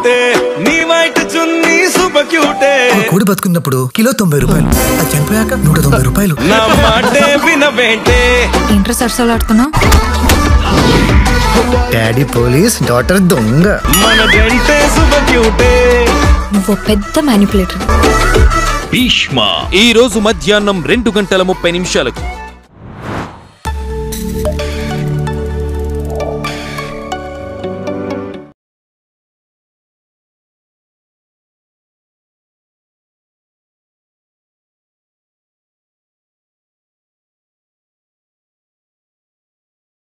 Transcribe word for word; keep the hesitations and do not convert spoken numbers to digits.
క్యూటే నీ వైట్ చున్నీ సూపర్ క్యూటే కోడి బతుకున్నప్పుడు కిలో తొంభై రూపాయలు అది చనిపోయాక నూట తొంభై రూపాయలు నా మాటే వినవేంటే ఏంట్రా సరసాలాడుతున్నావు డాడీ పోలీస్ డాటర్ దొంగ మన జంటే సూపర్ క్యూటే నువ్వు పెద్ద మ్యానిపులేటర్ భీష్మ ఈ రోజు మధ్యాహ్నం రెండు గంటల ముప్పై నిమిషాలకు